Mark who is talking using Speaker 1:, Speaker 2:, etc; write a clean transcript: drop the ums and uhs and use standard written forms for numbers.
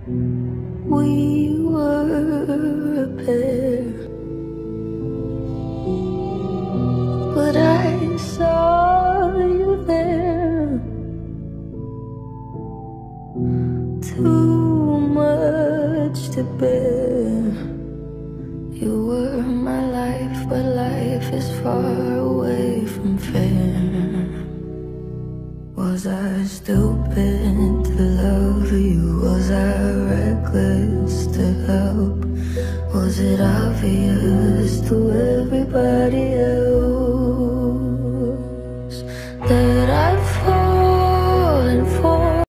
Speaker 1: We were a pair, but I saw you there. Too much to bear. You were my life, but life is far away from fair. Was I stupid to love you? Was I reckless to help? Was it obvious to everybody else?